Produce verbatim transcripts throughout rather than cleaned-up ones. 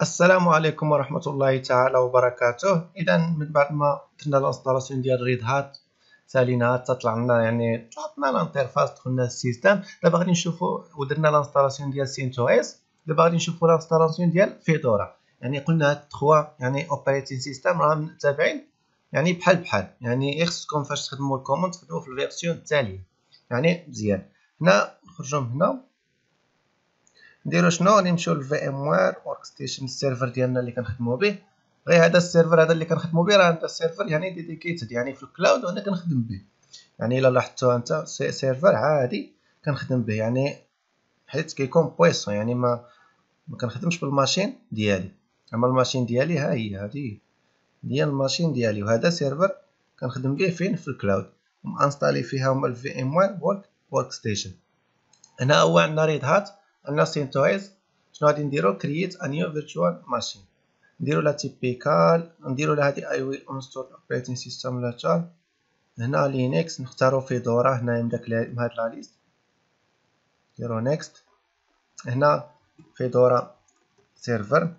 السلام عليكم ورحمة الله تعالى وبركاته. إذا من بعد ما درنا الانستالاسيون ديال ريد هات سالينا تطلع لنا يعني طلعتنا الانترفاس دخلنا السيستم. دابا غادي نشوفوا ودرنا الانستالاسيون ديال سينتو اس. دابا غادي نشوفوا الانستالاسيون ديال فيدورا. يعني قلنا هاد تخوا يعني اوبريتين سيستم راهم تابعين يعني بحال بحال، يعني خصكم فاش تخدموا الكوموند تخدموا في الفيرسيون التالية يعني مزيان. هنا نخرجوا من هنا نديرو شنو، غادي نمشيو للفي ام وير ورك ستيشن السيرفر ديالنا اللي كنخدمو به. غير هذا السيرفر هذا اللي كنخدمو به راه هذا السيرفر يعني ديديكيتد يعني في الكلاود وانا كنخدم به. يعني الا لاحظتوا انت سيرفر عادي كنخدم به، يعني حيت كيكون بويسون يعني ما ما كنخدمش بالماشين ديالي. اما الماشين ديالي ها هي هذه ديال الماشين ديالي، وهذا سيرفر كنخدم به فين في الكلاود ومانستالي فيها هما الفي ام وير ورك ورك ستيشن. هنا هو عندنا ريد هات، عندنا سينتويز. شنو غادي نديرو؟ كرييت ا نيو فيرتشوال ماشين، نديرو لها تيبيكال، نديرو لها هادي اي ويل انستول اوبريتين سيستم لاتشال. هنا لينكس نختارو فيدورا هنايا من داك من هاد لا ليست، نديرو نيكست. هنا فيدورا سيرفر،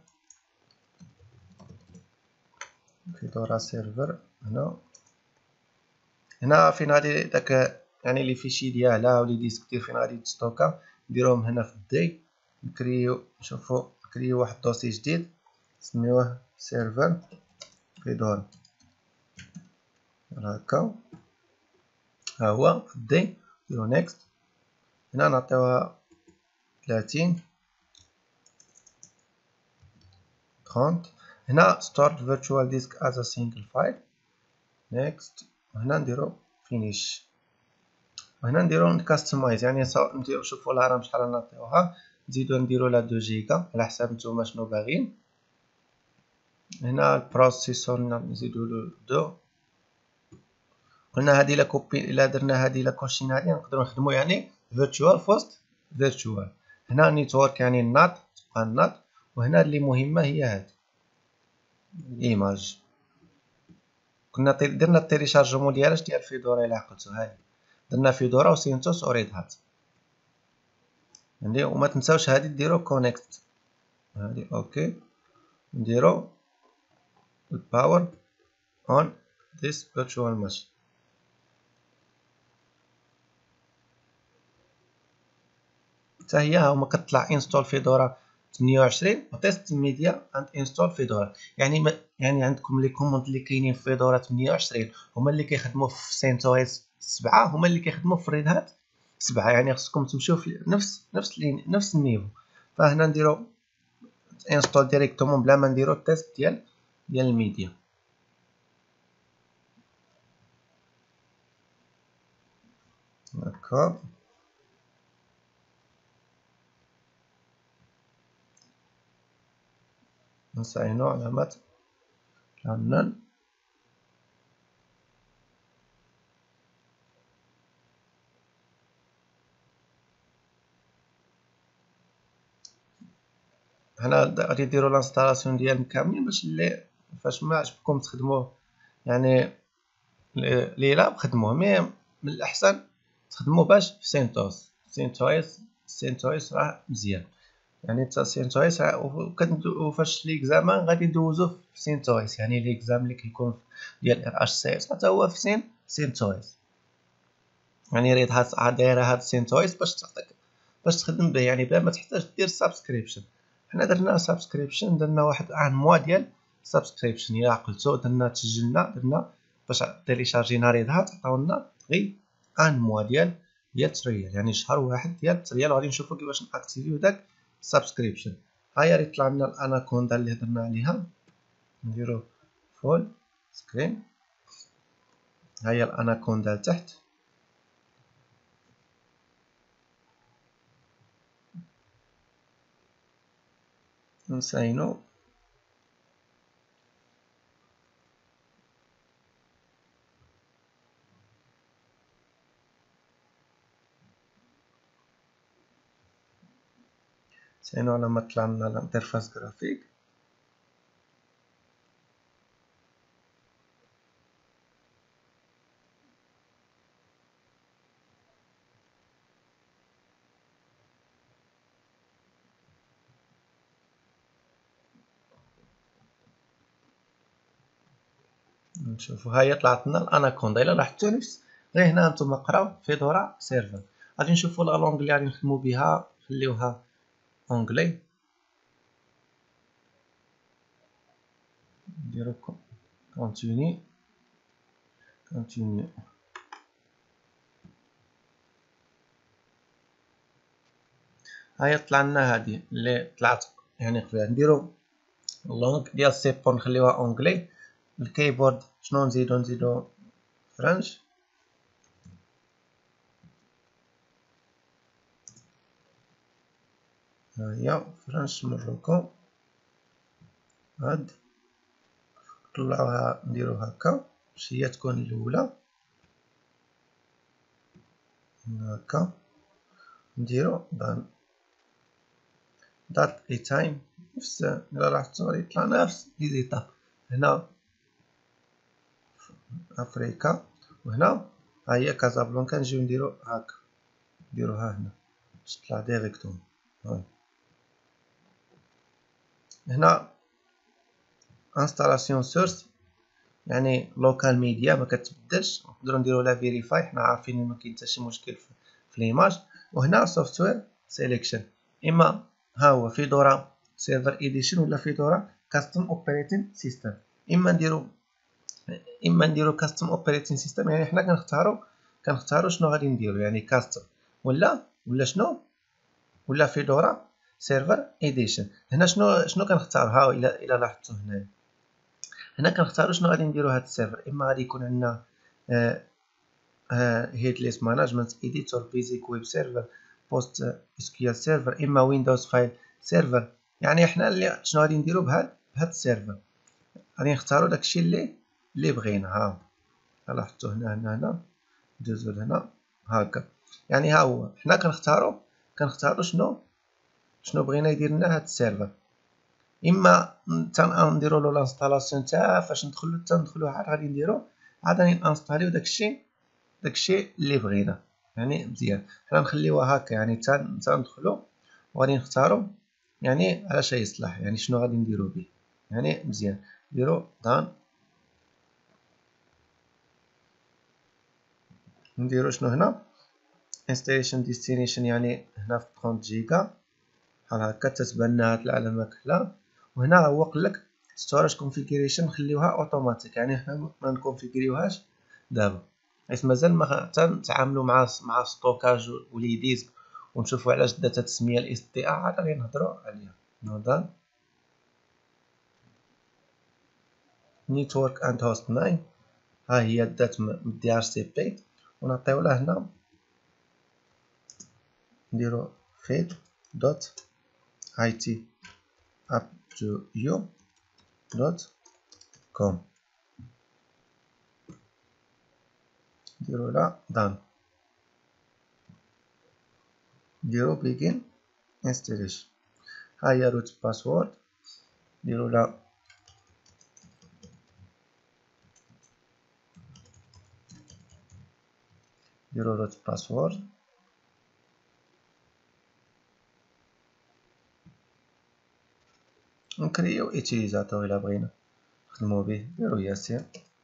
فيدورا سيرفر. هنا هنا فين غادي داك يعني لي فيشي ديالها ولي ديسك ديال فين غادي تستوكا نديروهم هنا في الدي. نكريو نشوفو نكريو واحد الدوسي جديد نسميوه سيرفر فيدورا هكا، ها هو في الدي. نديرو نيكست. هنا نعطيوها ثلاثين ثلاثين. هنا stored virtual disk as a single file. next. وهنا نديرو finish. وهنا نديرو نكاستمايز يعني نديرو شوفو لها راه شحال نعطيوها، نزيدو نديرو لها اثنين جيجا على حساب نتوما شنو باغيين. هنا البروسيسور نزيدو له اثنين. قلنا هادي لا كوبي الا درنا هادي لا كوشينا هادي نقدروا نخدمو يعني فيرتشوال فوست فيرتشوال. هنا نيتورك يعني النات تبقى النات. وهنا اللي مهمه هي هاد ايماج. كنا درنا التيليشارجمون ديالها ديال فيدورا الا عقلتو، هاهي درنا فيدورا وسينتوس وريد هات عندي. وما تنساوش هادي ديرو كونيكت هادي اوكي. نديرو الباور اون ذيس فيرتشوال ماشين. حتى هي ها هما كتطلع انستول فيدورا ثمانية وعشرين وتيست ميديا اند انستول فيدورا. يعني ما يعني عندكم لي كوموند اللي كاينين في فيدورا ثمانية وعشرين هما اللي كيخدموا في سينتويز سبعة، هما اللي كيخدموا في ريد هات سبعة. يعني خصكم تمشيو في نفس نفس نفس النيفو. فهنا نديرو انستول ديريكتومون بلا ما نديرو التيست ديال ديال الميديا هكا. نساينو علامات رنن. هنا غادي ديروا الانستالاسيون ديال كاملين باش اللي فاش ما عجبكم تخدموه يعني ليلة خدموه، مي من الاحسن تخدموه باش في سينتوس. سينتويس سينتويس راه مزيان يعني حتى سينتويس. وفاش ليكزامان غادي ندوزو في سينتويس، يعني ليكزام اللي كيكون ديال ار اش سي اس حتى هو في سين سينتويس. يعني ريد هات دايره هاد سينتويس باش تعطيك باش تخدم به يعني بلا ما تحتاج دير سابسكريبشن. حنا درنا سابسكريبشن، درنا واحد ان موا ديال سابسكريبشن الا عقلتو. درنا تسجلنا درنا باش تيليشارجينا ريد هات عطاونا غير ان موا ديال ديال تريال، يعني شهر واحد ديال تريال. وغادي نشوفو كيفاش ناكتيفيو داك السابسكريبشن. ها هي راه طلع لنا الاناكوندا اللي هضرنا عليها. نديرو فول سكرين. ها هي الاناكوندا لتحت. نساينو نساينو على ما طلع لنا الانترفاس جرافيك. نشوفوا ها هي طلعت لنا الاناكوندا. الا لاحظتوا نفس غير هنا نتوما قراو فيدورا سيرفر. غادي نشوفوا لا لونغ اللي غادي نخدموا بها، نخليوها اونغلي، نديرو كونتيني كونتيني. هاهي طلع لنا هادي اللي طلعت يعني قبيله. نديرو لونغ ديال سيبور نخليوها اونغلي. الكيبورد شنو نزيدو؟ نزيدو فرنش. ها هي فرنش نمركو هاد نطلعوها نديرو هكا باش هي تكون الاولى هكا. نديرو دان دات اي تايم. نفس الا لاحظتو غادي يطلع نفس لي زيتاب. هنا افريكا وهنا ها هي كازابلانكا. نجيو نديرو هكا، نديروها هنا باش تطلع ديريكتوم. هنا انستالاسيون سورس يعني لوكال ميديا ما كتبدلش. نقدروا نديروا لا فيريفاي، حنا عارفين ما كاين حتى شي مشكل في, في ليماج. وهنا سوفتوير سيليكشن، اما ها هو فيدورا سيرفر اديشن ولا فيدورا كاستم اوبريتين سيستم. اما نديروا اما نديروا كاستم اوبريتين سيستم يعني حنا كنختاروا كنختاروا شنو غادي نديروا، يعني كاستم ولا ولا شنو ولا فيدورا سيرفر اديشن. هنا شنو شنو كنختار؟ ها الا الا لاحظتوا هنا هنا كنختاروا شنو غادي نديروا هذا السيرفر. اما غادي يكون عندنا هيدليس مانجمنت اديتور بيزيك ويب سيرفر بوست اس كيو ال سيرفر، اما ويندوز فايل سيرفر. يعني حنا اللي شنو غادي نديروا بهذا بهذا السيرفر غادي نختاروا داكشي اللي اللي بغينا. ها لاحظتوا هنا هنا هنا ندوزو لهنا هكا. يعني ها هو حنا كنختاروا كنختاروا شنو شنو بغينا يدير لنا هذا السيرفر. اما تنديروا له لانستالاسيون تاع فاش ندخلوا حتى ندخلوا عاد غادي نديروا عاد غادي نانستاليو داكشي داكشي اللي بغينا. يعني مزيان حنا نخليوها هكا، يعني حتى ندخلوا وغادي نختاروا يعني على شي يصلح، يعني شنو غادي نديروا به. يعني مزيان نديروا دان نديروا شنو هنا انستاليشن ديستنيشن، يعني هنا في ثلاثين جيجا بحال هكا تتبان لنا هاد العلامه كحله. وهنا هو قالك ستوريج كونفيغوريشن نخليوها اوتوماتيك، يعني حنا ما نكونفيغوريوهاش دابا حيت مازال ما نتعاملوا مع مع ستوكاج ولي ديسك ونشوفوا علاش دات هاد السميه الاس تي ا عاد غادي نهضروا عليها. نوضل نيتورك اند هوست تسعة ها هي دات من دي ار سي بي ونعطيو لها هنا نديرو فيد دوت اي تي اب تو يو دوت كوم. نديرو لا دان نديرو بيجين انستاليشن. ها هي روت باسورد نديرو لا نديرو روت باسورد نكريو ايتيليزاتور الا بغينا نخدمو به. نديرو ياسين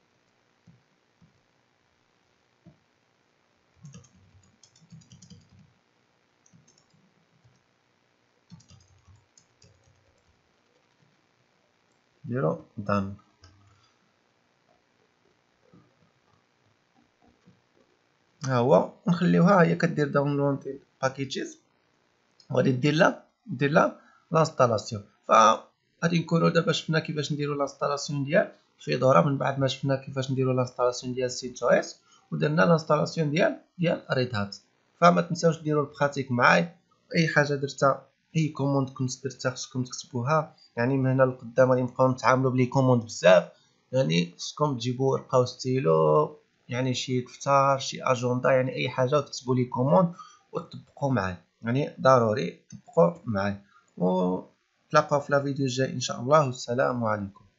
نديرو دان. ها هو نخليوها هي كدير داونلود باكيجز وغادي دير لها دير لها لانستالاسيون. فغادي نكونوا دابا شفنا كيفاش نديروا لانستالاسيون ديال فيدورا من بعد ما شفنا كيفاش نديروا لانستالاسيون ديال سينتو اس ودرنا لانستالاسيون ديال ديال ريد هات. فما تنساوش ديروا البراتيك معايا. اي حاجه درتها اي كوموند كنت درتها خصكم تكتبوها، يعني من هنا لقدام غادي نبقاو نتعاملوا بلي كوموند بزاف. يعني خصكم تجيبوا ورقه وستيلو، يعني شي دفتر شي اجنده، يعني اي حاجه وتكتبوا لي كوموند وتطبقوا معايا، يعني ضروري تطبقوا معايا. ونتلاقاو في لا فيديو الجاي ان شاء الله والسلام عليكم.